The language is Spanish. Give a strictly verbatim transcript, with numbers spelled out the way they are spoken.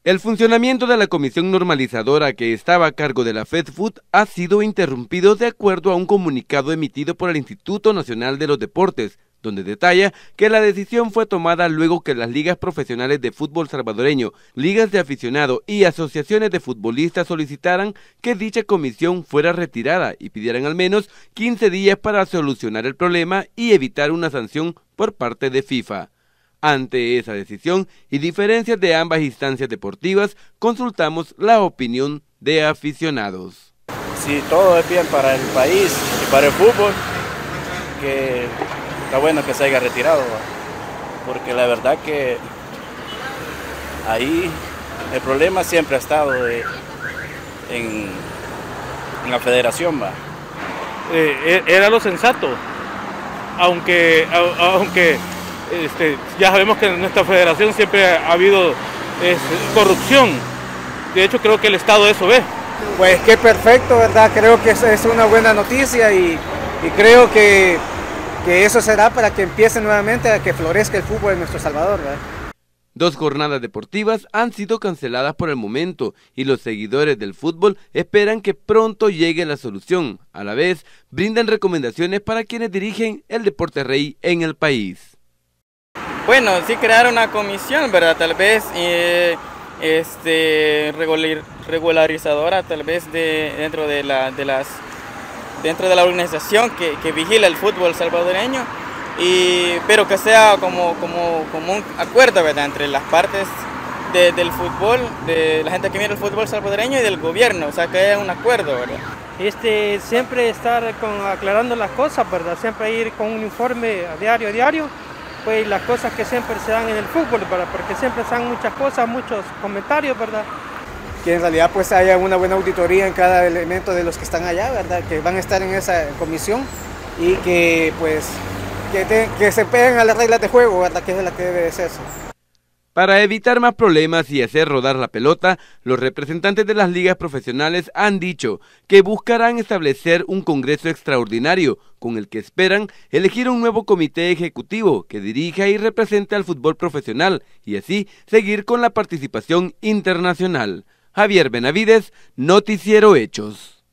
El funcionamiento de la comisión normalizadora que estaba a cargo de la FEDFUT ha sido interrumpido de acuerdo a un comunicado emitido por el Instituto Nacional de los Deportes, donde detalla que la decisión fue tomada luego que las ligas profesionales de fútbol salvadoreño, ligas de aficionado y asociaciones de futbolistas solicitaran que dicha comisión fuera retirada y pidieran al menos quince días para solucionar el problema y evitar una sanción por parte de FIFA. Ante esa decisión y diferencias de ambas instancias deportivas, consultamos la opinión de aficionados. Si todo es bien para el país y para el fútbol, que está bueno que se haya retirado, ¿va? Porque la verdad que ahí el problema siempre ha estado de, en, en la federación, ¿va? Eh, era lo sensato, aunque, aunque este, ya sabemos que en nuestra federación siempre ha habido es, corrupción. De hecho, creo que el Estado eso ve. Pues qué perfecto, ¿verdad? Creo que es una buena noticia y, y creo que, que eso será para que empiece nuevamente a que florezca el fútbol en nuestro Salvador, ¿verdad? Dos jornadas deportivas han sido canceladas por el momento y los seguidores del fútbol esperan que pronto llegue la solución. A la vez, brindan recomendaciones para quienes dirigen el deporte rey en el país. Bueno, sí crear una comisión, ¿verdad? Tal vez eh, este, regular, regularizadora, tal vez de, dentro, de la, de las, dentro de la organización que, que vigila el fútbol salvadoreño, y, pero que sea como, como, como un acuerdo, ¿verdad? Entre las partes de, del fútbol, de la gente que mira el fútbol salvadoreño y del gobierno, o sea, que haya un acuerdo, ¿verdad? Este, siempre estar con, aclarando las cosas, ¿verdad? Siempre ir con un informe a diario a diario, pues las cosas que siempre se dan en el fútbol, ¿verdad? Porque siempre se dan muchas cosas, muchos comentarios, ¿verdad? Que en realidad pues haya una buena auditoría en cada elemento de los que están allá, ¿verdad? Que van a estar en esa comisión y que pues que, te, que se peguen a las reglas de juego, ¿verdad? Que es la que debe de ser. Para evitar más problemas y hacer rodar la pelota, los representantes de las ligas profesionales han dicho que buscarán establecer un congreso extraordinario con el que esperan elegir un nuevo comité ejecutivo que dirija y represente al fútbol profesional y así seguir con la participación internacional. Javier Benavides, Noticiero Hechos.